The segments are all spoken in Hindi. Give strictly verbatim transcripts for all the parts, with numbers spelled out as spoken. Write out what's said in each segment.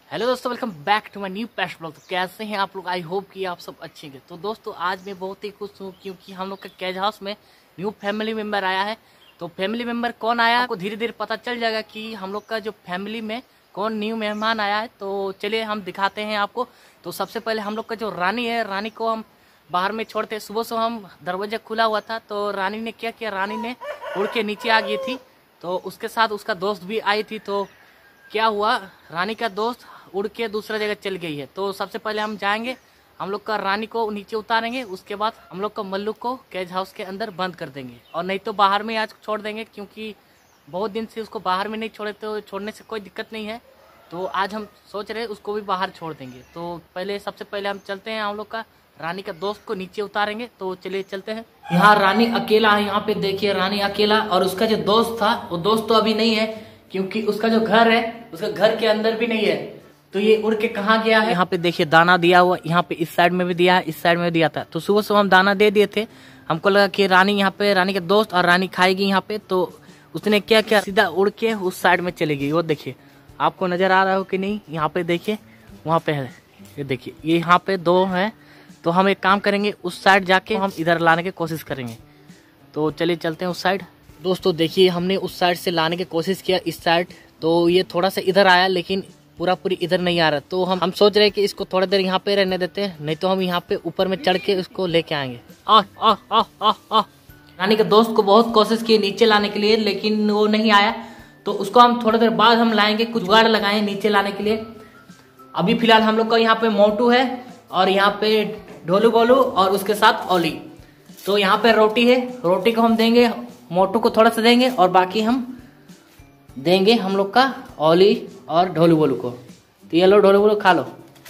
हेलो दोस्तों, welcome back to my new posh blog. तो कैसे हैं आप लोग? आई होप कि आप सब अच्छे हैं। तो दोस्तों आज मैं बहुत ही खुश हूँ क्योंकि हम लोग का कैज हाउस में न्यू फैमिली मेम्बर आया है। तो फैमिली मेम्बर कौन आया आपको धीरे धीरे पता चल जाएगा कि हम लोग का जो फैमिली में कौन न्यू मेहमान आया है। तो चलिए हम दिखाते हैं आपको। तो सबसे पहले हम लोग का जो रानी है, रानी को हम बाहर में छोड़ते। सुबह सुबह हम दरवाजा खुला हुआ था तो रानी ने क्या किया, रानी ने उड़ के नीचे आ गई थी। तो उसके साथ उसका दोस्त भी आई थी। तो क्या हुआ, रानी का दोस्त उड़ के दूसरा जगह चल गई है। तो सबसे पहले हम जाएंगे, हम लोग का रानी को नीचे उतारेंगे, उसके बाद हम लोग का मल्लू को कैज हाउस के अंदर बंद कर देंगे और नहीं तो बाहर में आज छोड़ देंगे क्योंकि बहुत दिन से उसको बाहर में नहीं छोड़े। तो छोड़ने से कोई दिक्कत नहीं है, तो आज हम सोच रहे हैं उसको भी बाहर छोड़ देंगे। तो पहले सबसे पहले हम चलते हैं, हम लोग का रानी का दोस्त को नीचे उतारेंगे। तो चलिए चलते हैं। यहाँ रानी अकेला है, यहाँ पे देखिए रानी अकेला, और उसका जो दोस्त था वो दोस्त तो अभी नहीं है क्योंकि उसका जो घर है उसका घर के अंदर भी नहीं है। तो ये उड़ के कहाँ गया है? यहाँ पे देखिए दाना दिया हुआ, यहाँ पे इस साइड में भी दिया है, इस साइड में भी दिया था। तो सुबह सुबह हम दाना दे दिए थे। हमको लगा कि रानी यहाँ पे, रानी के दोस्त और रानी खाएगी यहाँ पे। तो उसने क्या किया, सीधा उड़ के उस साइड में चली गई। वो देखिए, आपको नजर आ रहा हो कि नहीं? यहाँ पे देखिए, वहाँ पे है, ये देखिए, ये यहाँ पे दो है। तो हम एक काम करेंगे, उस साइड जाके हम इधर लाने की कोशिश करेंगे। तो चलिए चलते हैं उस साइड। दोस्तों देखिए, हमने उस साइड से लाने की कोशिश किया, इस साइड। तो ये थोड़ा सा इधर आया लेकिन पूरा पूरी इधर नहीं आ रहा। तो हम हम सोच रहे हैं कि इसको थोड़ी देर यहाँ पे रहने देते हैं, नहीं तो हम यहाँ पे ऊपर में चढ़ के उसको लेके आएंगे। आ, आ, आ, आ, आ। रानी के दोस्त को बहुत कोशिश की नीचे लाने के लिए लेकिन वो नहीं आया। तो उसको हम थोड़ी देर बाद हम लाएंगे, कुछ जुगाड़ लगाए नीचे लाने के लिए। अभी फिलहाल हम लोग का यहाँ पे मोटू है और यहाँ पे ढोलू बोलू और उसके साथ ओली। तो यहाँ पे रोटी है, रोटी को हम देंगे, मोटू को थोड़ा सा देंगे और बाकी हम देंगे हम लोग का ओली और ढोलू बोलू को। तो ये लो ढोलू बोलू खा लो।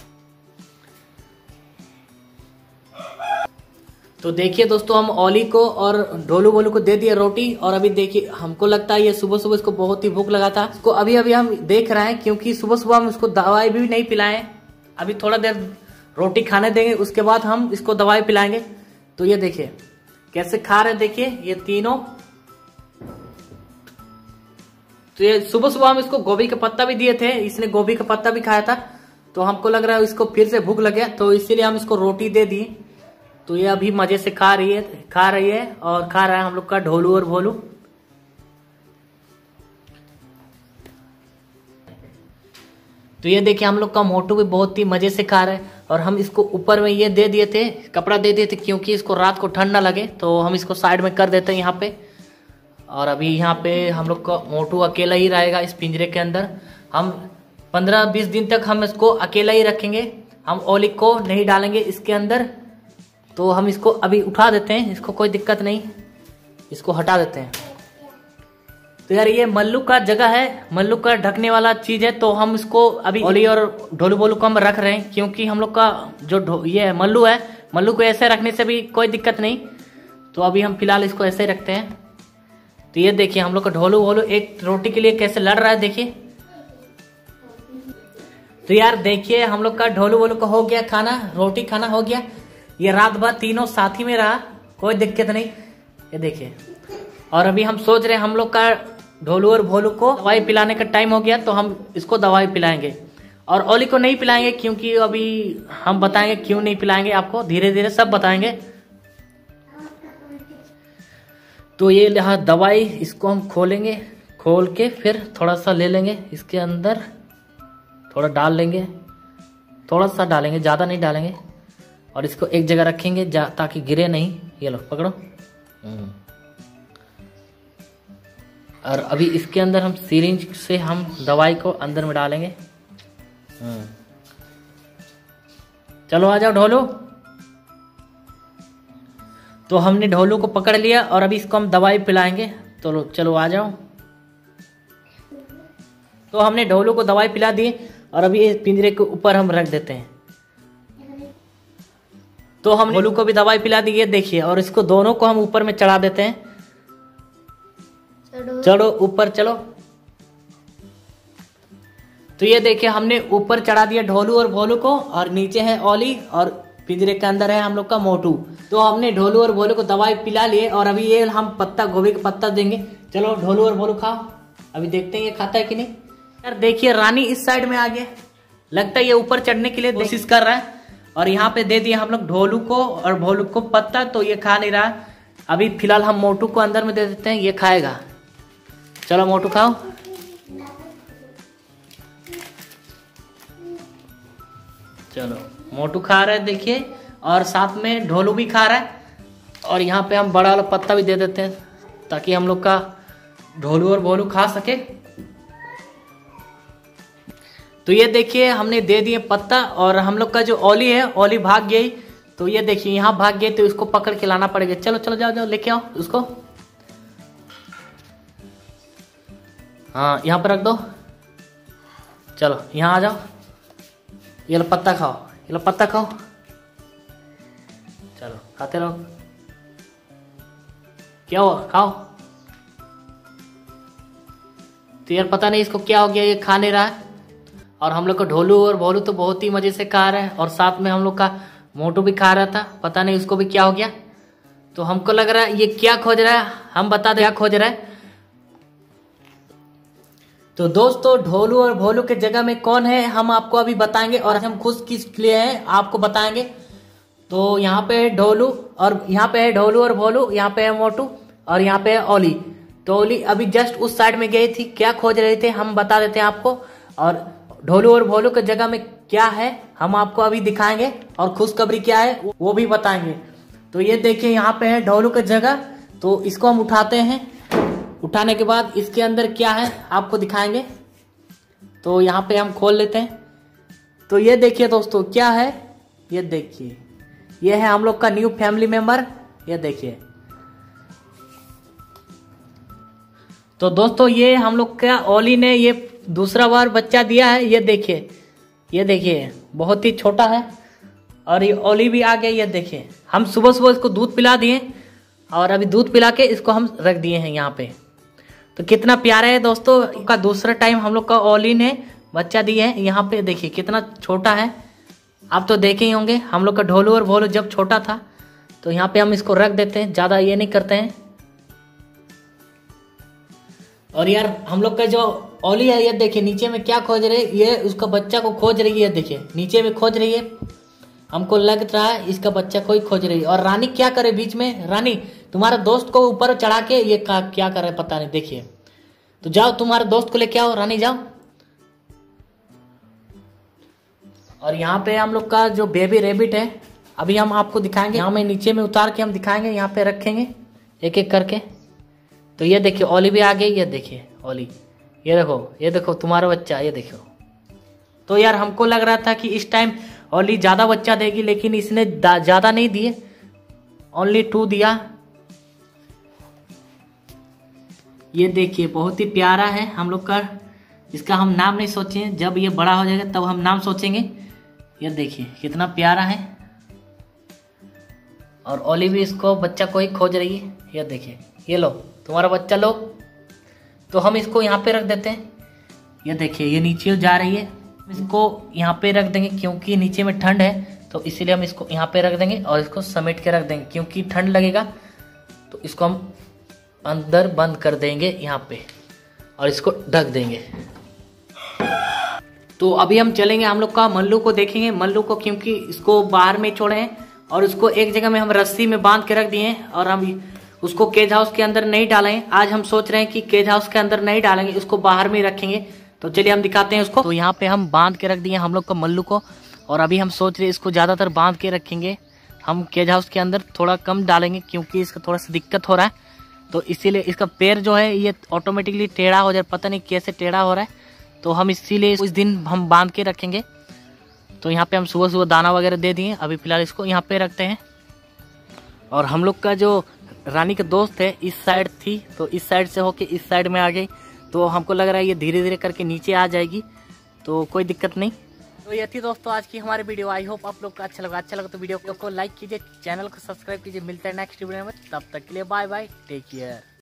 तो देखिए दोस्तों, हम ओली को और ढोलू बोलू को दे दिए रोटी। और अभी देखिए, हमको लगता है ये सुबह सुबह इसको बहुत ही भूख लगा था। इसको अभी अभी हम देख रहे हैं क्योंकि सुबह सुबह हम इसको दवाई भी नहीं पिलाएं। अभी थोड़ा देर रोटी खाने देंगे, उसके बाद हम इसको दवाई पिलाएंगे। तो ये देखिए कैसे खा रहे, देखिए ये तीनों। तो ये सुबह सुबह हम इसको गोभी का पत्ता भी दिए थे, इसने गोभी का पत्ता भी खाया था। तो हमको लग रहा है इसको फिर से भूख लग गया, तो इसीलिए हम इसको रोटी दे दिए। तो ये अभी मजे से खा रही है खा रही है और खा रहा है हम लोग का ढोलू और भोलू। तो ये देखिए, हम लोग का मोटू भी बहुत ही मजे से खा रहा है। और हम इसको ऊपर में ये दे दिए थे, कपड़ा दे दिए थे क्योंकि इसको रात को ठंड ना लगे। तो हम इसको साइड में कर देते हैं यहाँ पे। और अभी यहाँ पे हम लोग का मोटू अकेला ही रहेगा इस पिंजरे के अंदर। हम पंद्रह बीस दिन तक हम इसको अकेला ही रखेंगे, हम ओली को नहीं डालेंगे इसके अंदर। तो हम इसको अभी उठा देते हैं, इसको कोई दिक्कत नहीं, इसको हटा देते हैं। तो यार ये मल्लू का जगह है, मल्लू का ढकने वाला चीज है। तो हम इसको अभी ओली और ढोलू बोलू को हम रख रहे हैं क्योंकि हम लोग का जो ये मल्लू है, मल्लू को ऐसे रखने से भी कोई दिक्कत नहीं। तो अभी हम फिलहाल इसको ऐसे ही रखते हैं। तो ये देखिए, हम लोग का ढोलू भोलू एक रोटी के लिए कैसे लड़ रहा है, देखिए। तो यार देखिए, हम लोग का ढोलू भोलू का हो गया खाना, रोटी खाना हो गया। ये रात भर तीनों साथ ही में रहा, कोई दिक्कत नहीं, ये देखिए। और अभी हम सोच रहे हैं हम लोग का ढोलू और भोलू को दवाई पिलाने का टाइम हो गया, तो हम इसको दवाई पिलाएंगे। और ओली को नहीं पिलाएंगे क्योंकि अभी हम बताएंगे क्यों नहीं पिलाएंगे, आपको धीरे धीरे सब बताएंगे। तो ये यहाँ दवाई, इसको हम खोलेंगे, खोल के फिर थोड़ा सा ले लेंगे, इसके अंदर थोड़ा डाल लेंगे, थोड़ा सा डालेंगे, ज़्यादा नहीं डालेंगे। और इसको एक जगह रखेंगे ताकि गिरे नहीं। ये लो पकड़ो। और अभी इसके अंदर हम सिरिंज से हम दवाई को अंदर में डालेंगे। चलो आ जाओ ढोलू। तो हमने ढोलू को पकड़ लिया और अभी इसको हम दवाई पिलाएंगे। तो चलो आ जाओ। तो हमने ढोलू को दवाई पिला दी और अभी इस पिंजरे के ऊपर हम रख देते हैं। तो हम ढोलू को भी दवाई पिला दी, ये देखिए। और इसको दोनों को हम ऊपर में चढ़ा देते हैं। चलो ऊपर चलो। तो ये देखिए, हमने ऊपर चढ़ा दिया ढोलू और भोलू को, और नीचे है ओली और पिंजरे के अंदर है हम लोग का मोटू। तो हमने ढोलू और भोलू को दवाई पिला लिए और अभी ये हम पत्ता, गोभी का पत्ता देंगे। चलो ढोलू और भोलू खाओ, अभी देखते हैं ये खाता है कि नहीं। यार देखिए, रानी इस साइड में आ गया, लगता है ये ऊपर चढ़ने के लिए कोशिश कर रहा है। और यहाँ पे दे दिए हम लोग ढोलू को और भोलू को पत्ता, तो ये खा नहीं रहा। अभी फिलहाल हम मोटू को अंदर में दे देते हैं, ये खाएगा। चलो मोटू खाओ। चलो मोटू खा रहा है देखिए, और साथ में ढोलू भी खा रहा है। और यहाँ पे हम बड़ा वाला पत्ता भी दे देते हैं ताकि हम लोग का ढोलू और भोलू खा सके। तो ये देखिए हमने दे दिए पत्ता, और हम लोग का जो ओली है, ओली भाग गई। तो ये देखिए यहाँ भाग गए, तो इसको पकड़ के लाना पड़ेगा। चलो चलो जाओ जाओ लेके आओ उसको। हाँ यहाँ पर रख दो। चलो यहाँ आ जाओ, ये लो पत्ता खाओ, ये लो पत्ता खाओ। चलो खाते रहो। क्या हुआ, खाओ। तो यार पता नहीं इसको क्या हो गया, ये खा नहीं रहा है। और हम लोग का ढोलू और भोलू तो बहुत ही मजे से खा रहे हैं, और साथ में हम लोग का मोटू भी खा रहा था। पता नहीं उसको भी क्या हो गया। तो हमको लग रहा है ये क्या खोज रहा है, हम बता दें क्या खोज रहा है। तो दोस्तों ढोलू और भोलू के जगह में कौन है हम आपको अभी बताएंगे, और हम खुश किस लिए हैं आपको बताएंगे। तो यहाँ पे है ढोलू, और यहाँ पे है ढोलू और भोलू, यहाँ पे है मोटू, और यहाँ पे है ओली। तो ओली अभी जस्ट उस साइड में गई थी, क्या खोज रहे थे हम बता देते हैं आपको। और ढोलू और भोलू के जगह में क्या है हम आपको अभी दिखाएंगे, और खुशखबरी क्या है वो भी बताएंगे। तो ये देखिए यहाँ पे है ढोलू की जगह, तो इसको हम उठाते हैं। उठाने के बाद इसके अंदर क्या है आपको दिखाएंगे। तो यहाँ पे हम खोल लेते हैं। तो ये देखिए दोस्तों क्या है, ये देखिए ये है हम लोग का न्यू फैमिली मेंबर। ये देखिए तो दोस्तों ये हम लोग का ओली ने ये दूसरा बार बच्चा दिया है। ये देखिए ये देखिए बहुत ही छोटा है, और ये ओली भी आ गया। ये देखिए हम सुबह सुबह इसको दूध पिला दिए, और अभी दूध पिला के इसको हम रख दिए हैं यहाँ पे। तो कितना प्यारा है दोस्तों का दूसरा टाइम हम लोग का ओली ने बच्चा दिया है। यहाँ पे देखिए कितना छोटा है, आप तो देखे ही होंगे। हम लोग का ढोलू और भोलू जब छोटा था, तो यहाँ पे हम इसको रख देते हैं, ज्यादा ये नहीं करते हैं। और यार हम लोग का जो ओली है, ये देखिए नीचे में क्या खोज रही है, ये उसका बच्चा को खोज रही है। देखिए नीचे में खोज रही है, हमको लग रहा है इसका बच्चा को ही खोज रही है। और रानी क्या करे बीच में, रानी तुम्हारा दोस्त को ऊपर चढ़ा के ये क्या कर रहे पता नहीं। देखिए तो जाओ तुम्हारे दोस्त को लेके आओ, रानी जाओ। और यहाँ पे हम लोग का जो बेबी रेबिट है, अभी हम आपको दिखाएंगे। यहाँ में नीचे में उतार के हम दिखाएंगे, यहाँ पे रखेंगे एक एक करके। तो ये देखिए ओली भी आ गई। ये देखिए ओली, ये देखो ये देखो तुम्हारा बच्चा, ये देखो। तो यार हमको लग रहा था कि इस टाइम ओली ज्यादा बच्चा देगी, लेकिन इसने ज्यादा नहीं दिए, ओनली टू दिया। ये देखिए बहुत ही प्यारा है हम लोग का। इसका हम नाम नहीं सोचे, जब ये बड़ा हो जाएगा तब हम नाम सोचेंगे। ये देखिए कितना प्यारा है, और ओली भी इसको बच्चा को ही खोज रही है। ये देखिए ये लो तुम्हारा बच्चा लो। तो हम इसको यहाँ पे रख देते हैं। ये देखिए ये नीचे जा रही है, इसको यहाँ पे रख देंगे क्योंकि नीचे में ठंड है, तो इसीलिए हम इसको यहाँ पे रख देंगे और इसको समेट के रख देंगे, क्योंकि ठंड लगेगा। तो इसको हम अंदर बंद कर देंगे यहाँ पे, और इसको ढक देंगे। तो अभी हम चलेंगे, हम लोग का मल्लू को देखेंगे, मल्लू को, क्योंकि इसको बाहर में छोड़े हैं और उसको एक जगह में हम रस्सी में बांध के रख दिए हैं, और हम उसको केज हाउस के अंदर नहीं डालेंगे। आज हम सोच रहे हैं कि केज हाउस के अंदर नहीं डालेंगे, उसको बाहर में ही रखेंगे। तो चलिए हम दिखाते हैं उसको। तो यहाँ पे हम बांध के रख दिए हम लोग का मल्लू को, और अभी हम सोच रहे हैं इसको ज्यादातर बांध के रखेंगे। हम केज हाउस के अंदर थोड़ा कम डालेंगे क्योंकि इसका थोड़ा सा दिक्कत हो रहा है, तो इसीलिए इसका पैर जो है ये ऑटोमेटिकली टेढ़ा हो जाए, पता नहीं कैसे टेढ़ा हो रहा है। तो हम इसीलिए उस दिन हम बांध के रखेंगे। तो यहाँ पे हम सुबह सुबह दाना वगैरह दे दिए, अभी फिलहाल इसको यहाँ पे रखते हैं। और हम लोग का जो रानी का दोस्त है इस साइड थी, तो इस साइड से होके इस साइड में आ गई, तो हमको लग रहा है ये धीरे धीरे करके नीचे आ जाएगी, तो कोई दिक्कत नहीं। तो ये थी दोस्तों आज की हमारी वीडियो। आई होप आप लोग को अच्छा लगा। अच्छा लगा तो वीडियो को लाइक कीजिए, चैनल को सब्सक्राइब कीजिए। मिलते हैं नेक्स्ट वीडियो में, तब तक के लिए बाय बाय, टेक केयर।